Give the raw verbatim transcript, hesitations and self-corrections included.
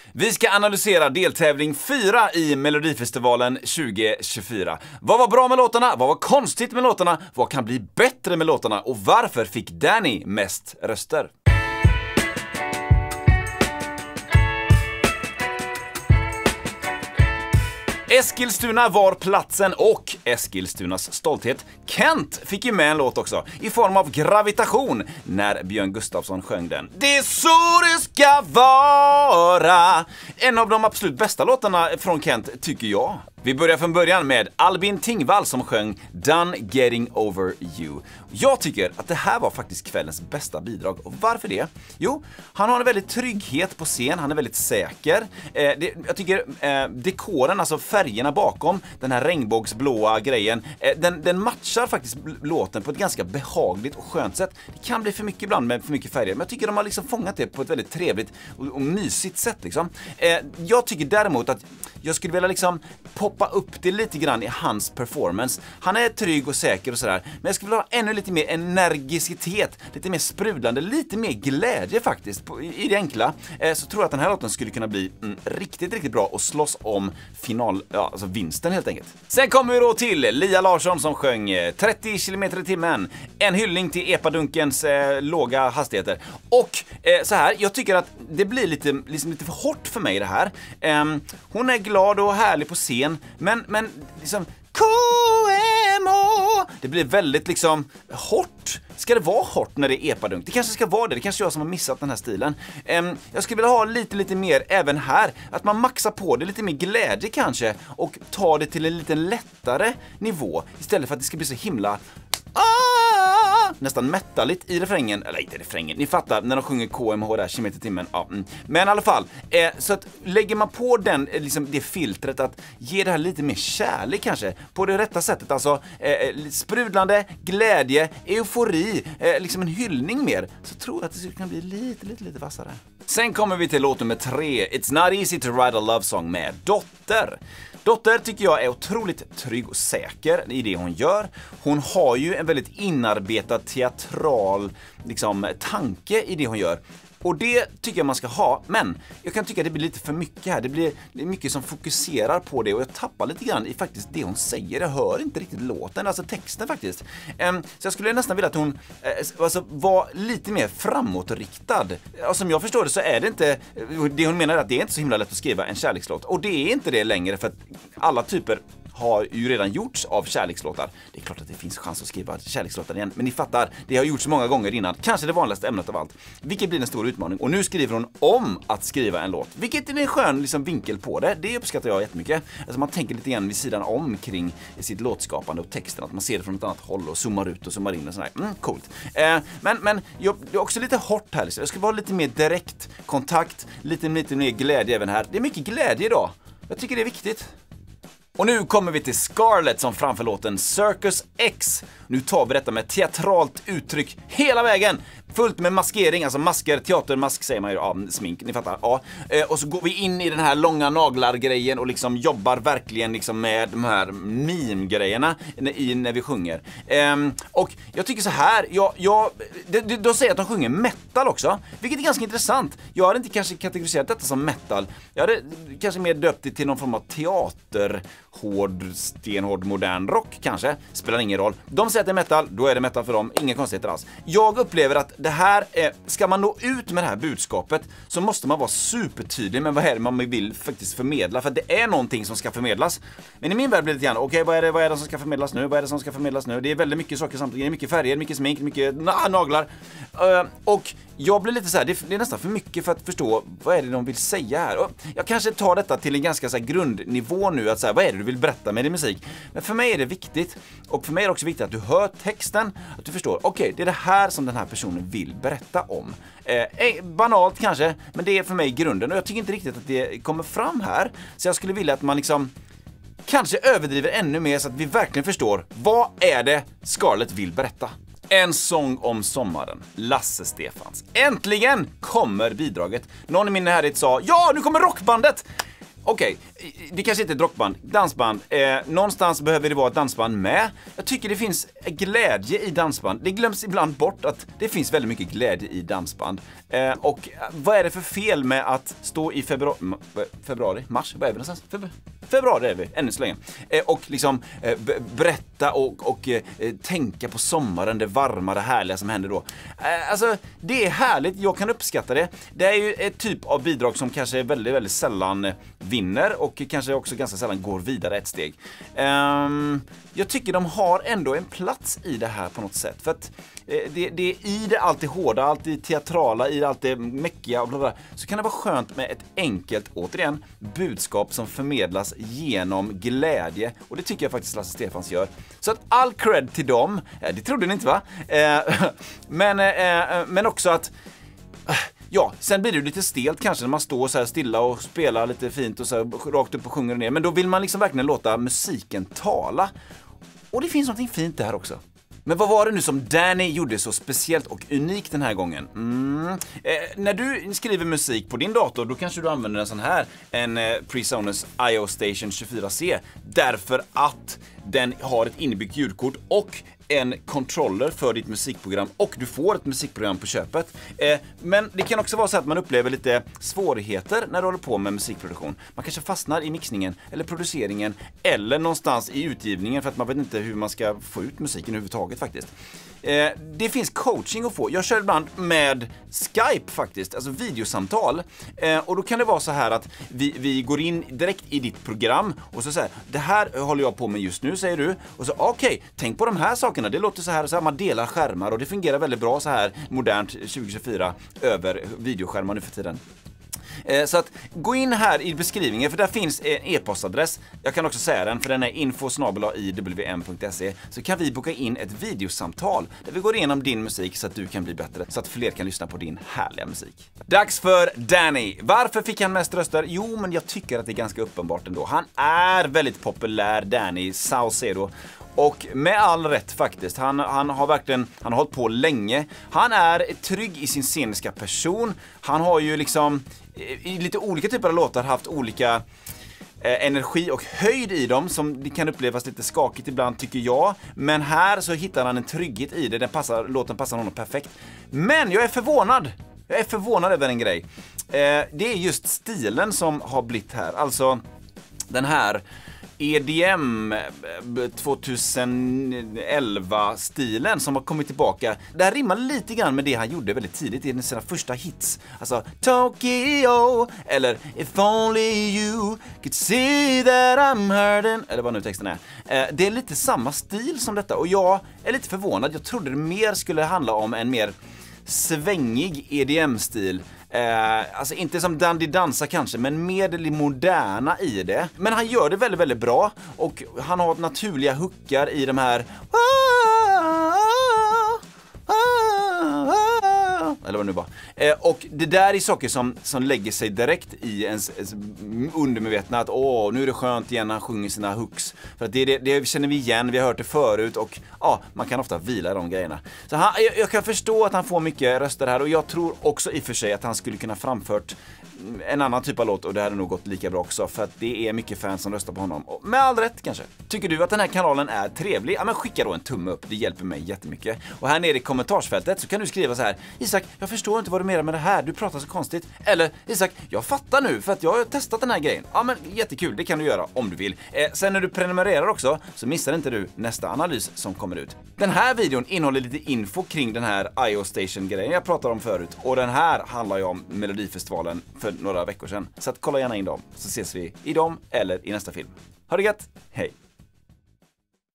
Vi ska analysera deltävling fyra i Melodifestivalen tjugo tjugofyra. Vad var bra med låtarna? Vad var konstigt med låtarna? Vad kan bli bättre med låtarna? Och varför fick Danny mest röster? Eskilstuna var platsen och Eskilstunas stolthet. Kent fick ju med en låt också, i form av Gravitation, när Björn Gustafsson sjöng den. Det är så det ska vara! En av de absolut bästa låtarna från Kent, tycker jag. Vi börjar från början med Albin Tingvall som sjöng Done Getting Over You. Jag tycker att det här var faktiskt kvällens bästa bidrag. Och varför det? Jo, han har en väldigt trygghet på scen, han är väldigt säker. Eh, det, jag tycker eh, dekoren, alltså färgerna bakom den här regnbågsblåa grejen, eh, den, den matchar faktiskt låten på ett ganska behagligt och skönt sätt. Det kan bli för mycket ibland med för mycket färger, men jag tycker de har liksom fångat det på ett väldigt trevligt och, och mysigt sätt liksom. Eh, jag tycker däremot att jag skulle vilja liksom poppa upp det lite grann i hans performance. Han är trygg och säker och sådär, men jag skulle vilja ha ännu lite mer energisitet, lite mer sprudlande, lite mer glädje faktiskt på, i det enkla. Eh, så tror jag att den här låten skulle kunna bli mm, riktigt, riktigt bra och slåss om final, ja, alltså vinsten helt enkelt. Sen kommer vi då till Lia Larsson som sjöng trettio kilometer i timmen. En hyllning till epadunkens eh, låga hastigheter. Och eh, så här, jag tycker att det blir lite, liksom lite för hårt för mig det här. Eh, hon är glad och härlig på scen, men, men liksom K M O. Det blir väldigt liksom hårt. Ska det vara hårt när det är epadunk? Det kanske ska vara det. Det kanske är jag som har missat den här stilen. Um, jag skulle vilja ha lite, lite mer även här. Att man maxar på det, lite mer glädje kanske. Och tar det till en lite lättare nivå. Istället för att det ska bli så himla... Ah! Nästan metaligt i refrängen, eller inte refrängen, ni fattar när de sjunger K M H där, kilometer i timmen. Ja, mm. Men i alla fall, eh, så att lägger man på den, eh, liksom det filtret att ge det här lite mer kärlek kanske, på det rätta sättet, alltså eh, sprudlande, glädje, eufori, eh, liksom en hyllning mer, så tror jag att det skulle kunna bli lite, lite, lite vassare. Sen kommer vi till låt nummer tre, It's Not Easy to Write a Love Song med Dotter. Dotter tycker jag är otroligt trygg och säker i det hon gör. Hon har ju en väldigt inarbetad teatral liksom, tanke i det hon gör. Och det tycker jag man ska ha, men jag kan tycka att det blir lite för mycket här. Det blir det är mycket som fokuserar på det och jag tappar lite grann i faktiskt det hon säger. Jag hör inte riktigt låten, alltså texten faktiskt. Um, så jag skulle nästan vilja att hon uh, alltså, var lite mer framåtriktad. Och som jag förstår det så är det inte, det hon menar är att det är inte så himla lätt att skriva en kärlekslåt. Och det är inte det längre för att alla typer har ju redan gjorts av kärlekslåtar. Det är klart att det finns chans att skriva kärlekslåtar igen, men ni fattar, det har gjorts många gånger innan. Kanske det vanligaste ämnet av allt. Vilket blir en stor utmaning. Och nu skriver hon om att skriva en låt. Vilket är en skön liksom, vinkel på det. Det uppskattar jag jättemycket. Alltså man tänker lite grann vid sidan om kring sitt låtskapande och texten. Att man ser det från ett annat håll och zoomar ut och zoomar in och sådär. Mm, coolt. Eh, men men jag, det är också lite hårt här. Jag ska vara lite mer direkt kontakt. Lite, lite mer glädje även här. Det är mycket glädje idag. Jag tycker det är viktigt. Och nu kommer vi till Scarlett som framför låten Circus X. Nu tar vi detta med teatralt uttryck hela vägen. Fullt med maskering, alltså masker, teatermask säger man ju, ja, smink, ni fattar. Ja. Eh, och så går vi in i den här långa naglar-grejen och liksom jobbar verkligen liksom med de här meme-grejerna i, när vi sjunger. Eh, och jag tycker så här, jag, jag, de, de, de säger att de sjunger metal också, vilket är ganska intressant. Jag hade inte kanske kategoriserat detta som metal. Jag hade kanske mer döpt det till någon form av teater, hård, stenhård, modern rock kanske. Spelar ingen roll. De säger att det är metal, då är det metal för dem. Inga konstigheter alls. Jag upplever att det här är, ska man nå ut med det här budskapet så måste man vara supertydlig med vad är det man vill faktiskt förmedla. För det är någonting som ska förmedlas. Men i min värld blir det lite grann, okej, okay, vad är det, vad är det som ska förmedlas nu? Vad är det som ska förmedlas nu? Det är väldigt mycket saker samtidigt. Det är mycket färger, mycket smink, mycket na, naglar. Uh, och jag blir lite så här, det, det är nästan för mycket för att förstå vad är det de vill säga här. Och jag kanske tar detta till en ganska så här grundnivå nu, att så här, vad är det du vill berätta med din musik? Men för mig är det viktigt, och för mig är det också viktigt att du hör texten, att du förstår, okej, okay, det är det här som den här personen vill berätta om. Eh, banalt kanske, men det är för mig grunden, och jag tycker inte riktigt att det kommer fram här. Så jag skulle vilja att man liksom kanske överdriver ännu mer så att vi verkligen förstår, vad är det Scarlett vill berätta? En sång om sommaren, Lasse Stefans. Äntligen kommer bidraget. Någon i min närhet sa, ja, nu kommer rockbandet! okej, okay. Det kanske inte är ett rockband, dansband. Eh, någonstans behöver det vara ett dansband med. Jag tycker det finns glädje i dansband. Det glöms ibland bort att det finns väldigt mycket glädje i dansband. Eh, och vad är det för fel med att stå i februari, februari mars, vad är vi någonstans? Februari, februari är vi, ännu så länge. Eh, och liksom eh, berätta och, och eh, tänka på sommaren, det varma, det härliga som händer då. Eh, alltså, det är härligt, jag kan uppskatta det. Det är ju ett typ av bidrag som kanske väldigt, väldigt sällan vinner och kanske också ganska sällan går vidare ett steg. Um, jag tycker de har ändå en plats i det här på något sätt. För att eh, det, det är i det allt det hårda, allt det teatrala, i allt det mäckiga och bla bla, så kan det vara skönt med ett enkelt, återigen, budskap som förmedlas genom glädje. Och det tycker jag faktiskt Lasse Stefans gör. Så att all cred till dem, eh, det trodde ni inte va? Eh, men, eh, men också att ja, sen blir det lite stelt kanske när man står så här stilla och spelar lite fint och så här rakt upp och sjunger ner. Men då vill man liksom verkligen låta musiken tala. Och det finns något fint där också. Men vad var det nu som Danny gjorde så speciellt och unikt den här gången? Mm. Eh, när du skriver musik på din dator, då kanske du använder en sån här, en eh, PreSonus I O Station tjugofyra C, därför att den har ett inbyggt ljudkort och en controller för ditt musikprogram, och du får ett musikprogram på köpet. Eh, men det kan också vara så att man upplever lite svårigheter när du håller på med musikproduktion. Man kanske fastnar i mixningen eller produceringen eller någonstans i utgivningen för att man vet inte hur man ska få ut musiken överhuvudtaget faktiskt. Eh, det finns coaching att få. Jag kör ibland med Skype faktiskt, alltså videosamtal. Eh, och då kan det vara så här att vi, vi går in direkt i ditt program och så säger det här håller jag på med just nu, säger du. Och så okej, okay, tänk på de här sakerna. Det låter så här och så här, man delar skärmar och det fungerar väldigt bra så här modernt tjugo tjugofyra över videoskärmar nu för tiden. Så att gå in här i beskrivningen, för där finns en e-postadress. Jag kan också säga den, för den är info snabel-a i w m punkt se. Så kan vi boka in ett videosamtal där vi går igenom din musik så att du kan bli bättre, så att fler kan lyssna på din härliga musik. Dags för Danny. Varför fick han mest röster? Jo, men jag tycker att det är ganska uppenbart ändå. Han är väldigt populär, Danny Saucedo. Och med all rätt faktiskt. Han, han har verkligen, han har hållit på länge. Han är trygg i sin sceniska person. Han har ju liksom i lite olika typer av låtar haft olika eh, energi och höjd i dem som det kan upplevas lite skakigt ibland, tycker jag. Men här så hittar han en trygghet i det. Den passar, låten passar honom perfekt. Men jag är förvånad. Jag är förvånad över en grej. Eh, det är just stilen som har blivit här. Alltså den här E D M tjugoelva-stilen som har kommit tillbaka. Det här rimmar lite grann med det han gjorde väldigt tidigt i sina första hits. Alltså Tokyo eller If only you could see that I'm hurting, eller vad nu texten är. Det är lite samma stil som detta och jag är lite förvånad. Jag trodde det mer skulle handla om en mer svängig E D M-stil. Eh, alltså inte som Dandy Dansa kanske, men mer det moderna i det. Men han gör det väldigt, väldigt bra. Och han har naturliga hookar i de här eller vad nu var. Eh, och det där är saker som, som lägger sig direkt i ens, ens undermedvetna att åh, nu är det skönt igen när han sjunger sina hooks. För att det, det, det känner vi igen, vi har hört det förut och ja, man kan ofta vila de grejerna. Så han, jag, jag kan förstå att han får mycket röster här och jag tror också i och för sig att han skulle kunna framfört en annan typ av låt och det hade nog gått lika bra också för att det är mycket fans som röstar på honom. Och med all rätt kanske. Tycker du att den här kanalen är trevlig? Ja, men skicka då en tumme upp, det hjälper mig jättemycket. Och här nere i kommentarsfältet så kan du skriva så här: Isak, jag förstår inte vad du menar med det här, du pratar så konstigt. Eller Isak, jag fattar nu för att jag har testat den här grejen. Ja, men jättekul, det kan du göra om du vill. Eh, sen när du prenumererar också så missar inte du nästa analys som kommer ut. Den här videon innehåller lite info kring den här I O Station-grejen jag pratade om förut. Och den här handlar ju om Melodifestivalen för några veckor sedan. Så att kolla gärna in dem, så ses vi i dem eller i nästa film. Ha det gött, hej!